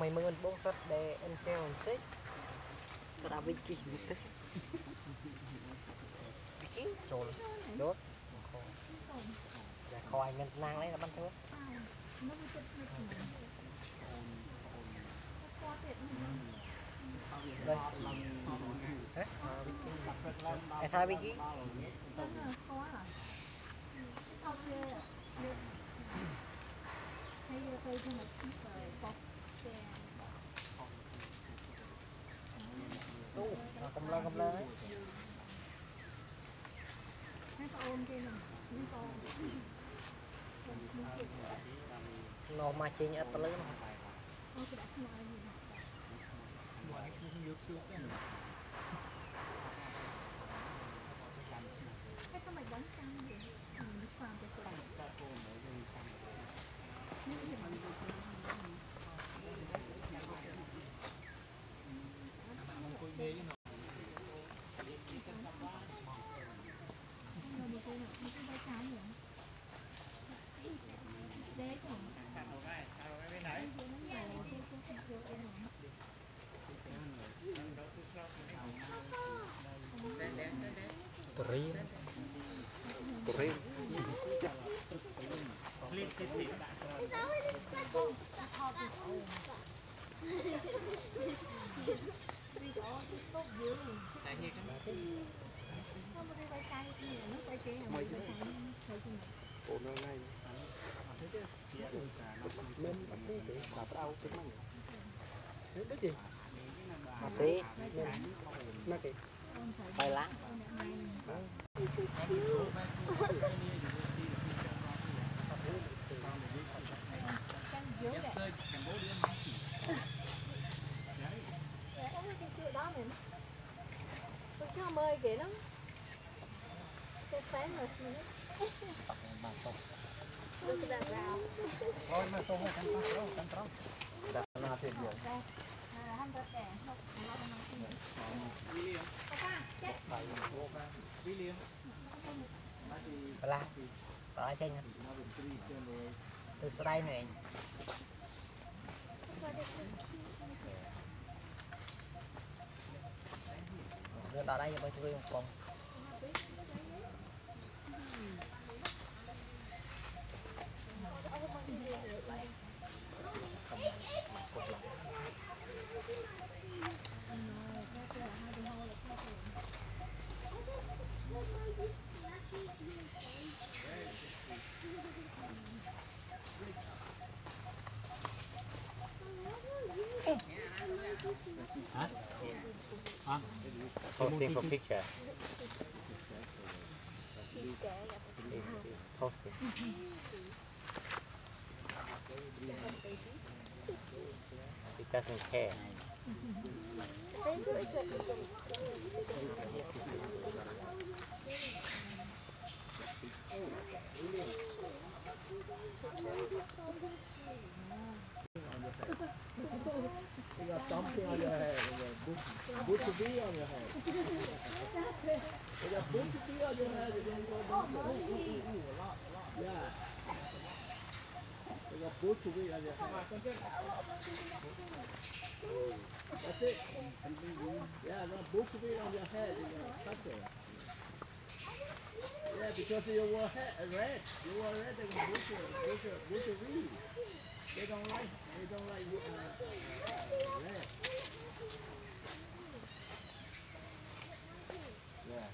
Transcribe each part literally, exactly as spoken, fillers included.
mày mượn bông sắt để em treo một tích cái đã bị kì một tích bị kì trồn đốt kho anh ngân nang đấy là bắn thôi đây ai thay bị kì cầm lên cầm lên nó mà chỉ nhặt tới lớn Turi, turi. Sleep, sleep, sleep. Ủa nó này. Lên cái cái đạp ao trên nó. Cái gì? Mà tí. Nó kì. Bay lá. Tôi chưa mời kìa lắm. Tôi phán mà xin hết. Tôi đặt rào. Thôi mà tôi không cắn trống, cắn trống. Đặt nó thêm nhiều. Hâm thật đẻ. Là đó trên từ đây này đưa đó đây cho tôi chơi một con Huh? Huh? Posting for picture. Posting. It doesn't care. You got something on your head. Good to be on your head. You got good to be on your head. You don't go down there. Yeah. You got good to be on your head. That's it. Yeah, no, good to be on your head. You got touch it. Yeah, because you were red. You were red and good to, good to, good to read. They don't like, they don't like uh, red. Yeah.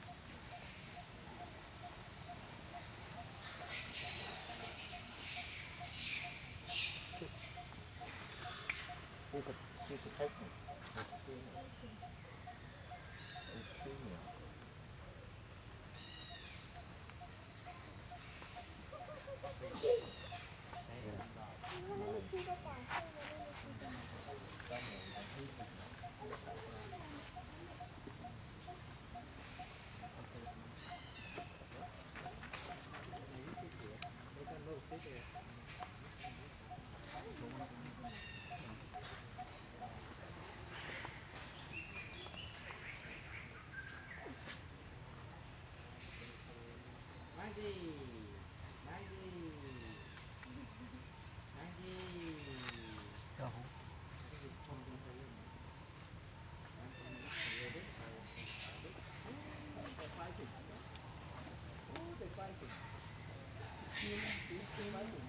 Who could, who could take me? Thank you.